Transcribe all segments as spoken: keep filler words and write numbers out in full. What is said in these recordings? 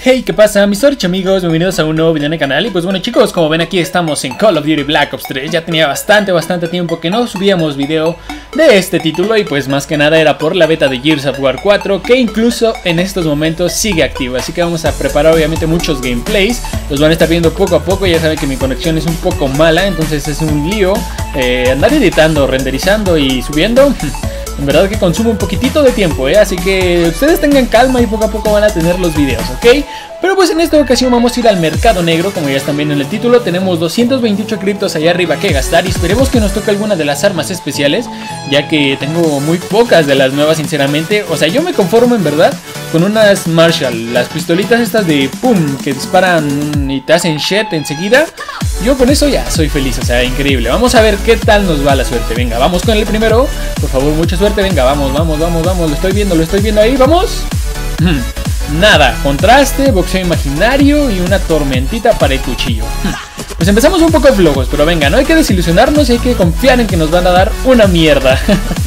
Hey, ¿qué pasa? Mis Orch amigos, bienvenidos a un nuevo video en el canal. Y pues bueno chicos, como ven aquí estamos en Call of Duty Black Ops tres. Ya tenía bastante, bastante tiempo que no subíamos video de este título. Y pues más que nada era por la beta de Gears of War cuatro, que incluso en estos momentos sigue activa. Así que vamos a preparar obviamente muchos gameplays. Los van a estar viendo poco a poco. Ya saben que mi conexión es un poco mala, entonces es un lío eh, andar editando, renderizando y subiendo. En verdad que consume un poquitito de tiempo, ¿eh? Así que ustedes tengan calma y poco a poco van a tener los videos, ¿ok? Pero pues en esta ocasión vamos a ir al mercado negro, como ya están viendo en el título. Tenemos doscientos veintiocho criptos allá arriba que gastar y esperemos que nos toque alguna de las armas especiales, ya que tengo muy pocas de las nuevas sinceramente. O sea, yo me conformo en verdad con unas Marshall, las pistolitas estas de pum, que disparan y te hacen shit enseguida. Yo con eso ya soy feliz, o sea, increíble. Vamos a ver qué tal nos va la suerte. Venga, vamos con el primero. Por favor, mucha suerte. Venga, vamos, vamos, vamos, vamos. Lo estoy viendo, lo estoy viendo ahí. Vamos. Nada, contraste, boxeo imaginario y una tormentita para el cuchillo. Pues empezamos un poco flojos, pero venga, no hay que desilusionarnos, hay que confiar en que nos van a dar una mierda.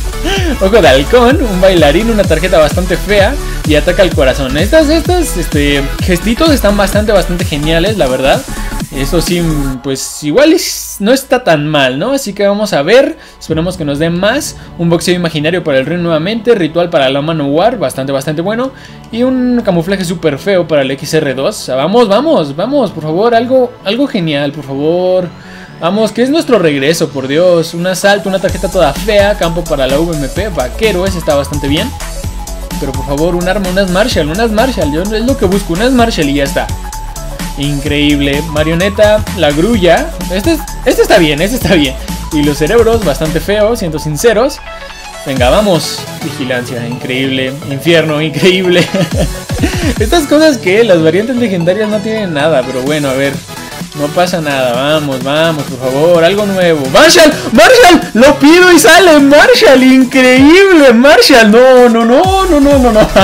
Ojo de halcón, un bailarín, una tarjeta bastante fea y ataca al corazón. Estas, estas, este, gestitos están bastante, bastante geniales, la verdad. Eso sí, pues igual es, no está tan mal, ¿no? Así que vamos a ver, esperemos que nos den más. Un boxeo imaginario para el rey nuevamente, ritual para la Manowar, bastante, bastante bueno. Y un camuflaje súper feo para el X R dos. O sea, vamos, vamos, vamos, por favor, algo, algo genial, por favor. Vamos, que es nuestro regreso, por Dios. Un asalto, una tarjeta toda fea, campo para la V M P, vaquero, ese está bastante bien. Pero por favor, un arma, unas Marshall, unas Marshall, yo es lo que busco, unas Marshall y ya está. Increíble, marioneta, la grulla. Este, este está bien, este está bien. Y los cerebros, bastante feos, siendo sinceros. Venga, vamos. Vigilancia, increíble. Infierno, increíble. Estas cosas que las variantes legendarias no tienen nada, pero bueno, a ver. No pasa nada, vamos, vamos, por favor, algo nuevo. ¡Marshall! ¡Marshall! ¡Lo pido y sale! ¡Marshall! ¡Increíble! ¡Marshall! No, no, no, no, no, no, no.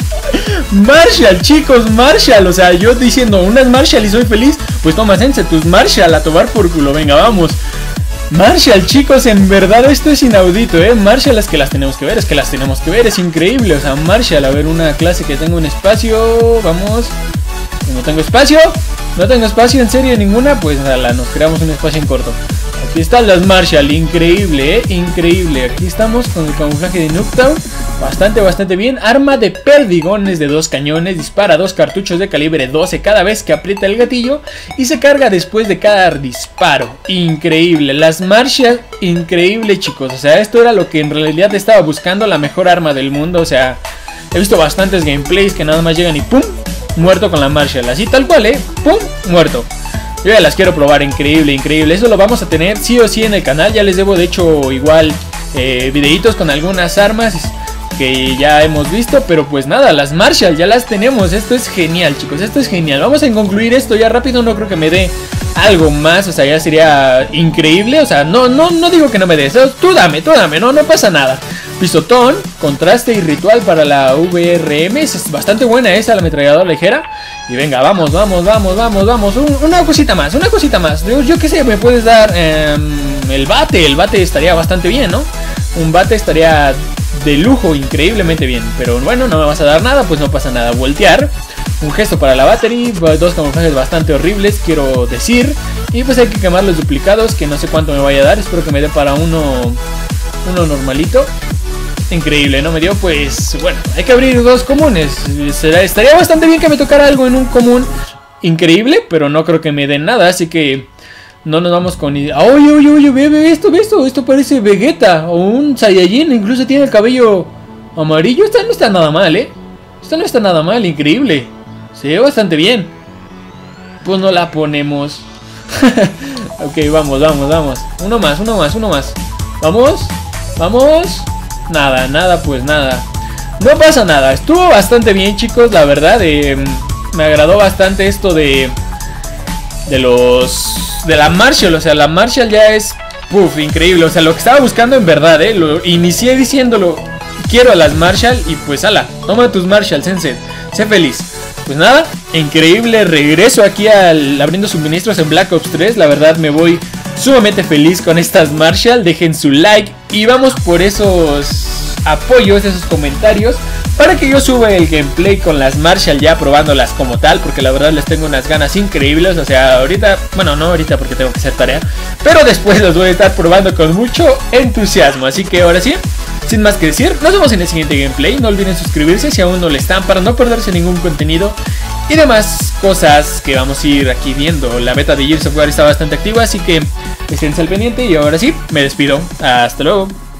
Marshall, chicos, Marshall. O sea, yo diciendo unas Marshall y soy feliz. Pues toma, sense tus Marshall a tomar por culo. Venga, vamos. Marshall, chicos, en verdad esto es inaudito, ¿eh? Marshall, es que las tenemos que ver, es que las tenemos que ver. Es increíble, o sea, Marshall. A ver, una clase que tengo un espacio. Vamos. No tengo espacio. No tengo espacio, en serio, ninguna. Pues nada, nos creamos un espacio en corto. Aquí están las Marshall, increíble, eh, increíble. Aquí estamos con el camuflaje de Nuketown. Bastante, bastante bien. Arma de perdigones de dos cañones. Dispara dos cartuchos de calibre doce cada vez que aprieta el gatillo. Y se carga después de cada disparo. Increíble. Las Marshall, increíble, chicos. O sea, esto era lo que en realidad estaba buscando. La mejor arma del mundo. O sea, he visto bastantes gameplays que nada más llegan y ¡pum! Muerto con la Marshall. Así tal cual, ¿eh? ¡Pum! Muerto. Yo ya las quiero probar, increíble, increíble. Eso lo vamos a tener sí o sí en el canal. Ya les debo de hecho igual eh, videitos con algunas armas que ya hemos visto. Pero pues nada, las Marshall ya las tenemos. Esto es genial, chicos, esto es genial. Vamos a concluir esto ya rápido, no creo que me dé algo más. O sea, ya sería increíble. O sea, no, no, no digo que no me des. Tú dame, tú dame, no, no pasa nada. Pisotón, contraste y ritual para la V R M. Es bastante buena esa, la ametralladora ligera. Y venga, vamos, vamos, vamos, vamos, vamos. Un, una cosita más, una cosita más. Yo, yo qué sé, me puedes dar eh, el bate. El bate estaría bastante bien, ¿no? Un bate estaría de lujo, increíblemente bien. Pero bueno, no me vas a dar nada, pues no pasa nada. Voltear, un gesto para la battery. Dos camuflajes bastante horribles, quiero decir. Y pues hay que quemar los duplicados, que no sé cuánto me vaya a dar. Espero que me dé para uno, uno normalito. Increíble, no me dio, pues bueno, hay que abrir dos comunes. Será, estaría bastante bien que me tocara algo en un común increíble, pero no creo que me den nada, así que no nos vamos con... Oye, oye, oye, ve, ve esto, ve esto, esto parece Vegeta o un Saiyajin, incluso tiene el cabello amarillo. Esta no está nada mal, ¿eh? Esta no está nada mal, increíble. Se ve bastante bien. Pues no la ponemos. Ok, vamos, vamos, vamos. Uno más, uno más, uno más. Vamos, vamos. Nada, nada, pues nada. No pasa nada, estuvo bastante bien, chicos, la verdad. eh, Me agradó bastante esto de De los De la Marshall, o sea, la Marshall ya es Puff, increíble, o sea, lo que estaba buscando en verdad, eh Lo inicié diciéndolo, quiero a las Marshall y pues ala, toma tus Marshall, Sensei, sé feliz. Pues nada, increíble regreso aquí al abriendo suministros en Black Ops tres. La verdad me voy sumamente feliz con estas Marshall. Dejen su like y vamos por esos apoyos, esos comentarios, para que yo suba el gameplay con las Marshall ya probándolas como tal, porque la verdad les tengo unas ganas increíbles. O sea, ahorita, bueno, no ahorita porque tengo que hacer tarea, pero después los voy a estar probando con mucho entusiasmo. Así que ahora sí, sin más que decir, nos vemos en el siguiente gameplay. No olviden suscribirse si aún no lo están, para no perderse ningún contenido y demás cosas que vamos a ir aquí viendo. La beta de Gears of War está bastante activa, así que estén al pendiente. Y ahora sí, me despido. Hasta luego.